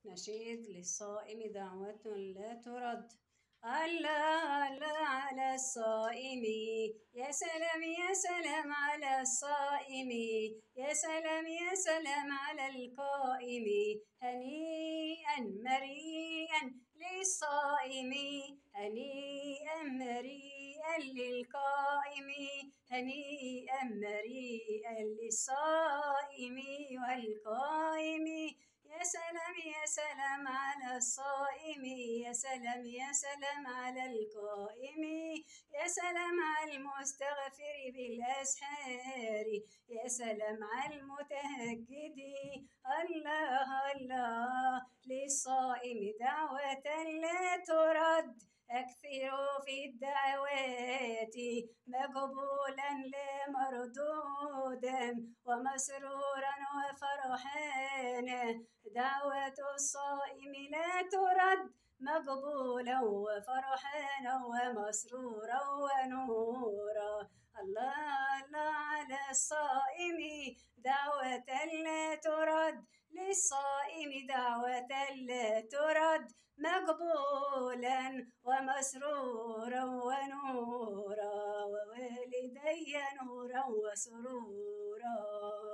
نشيد للصائم دعوة لا ترد. الله الله على الصائم، يا سلام يا سلام على الصائم، يا سلام يا سلام على القائم. هنيئا مريئا للصائم، هنيئا مريئا للقائم، هنيئا مريئا للصائم والقائم. يا سلام يا سلام على الصائم، يا سلام يا سلام على القائم، يا سلام على المستغفر بالأسحار، يا سلام على المتهجد. الله الله للصائم دعوة لا ترد، أكثروا في الدعوات مقبولا لا مردودا ومسرورا وفرحانا. دعوة الصائم لا ترد، مقبولا وفرحانا ومسرورا ونورا. الله الله على الصائم دعوة لا ترد، للصائم دعوة لا ترد، مقبولا ومسرورا ونورا ووالدي نورا وسرورا.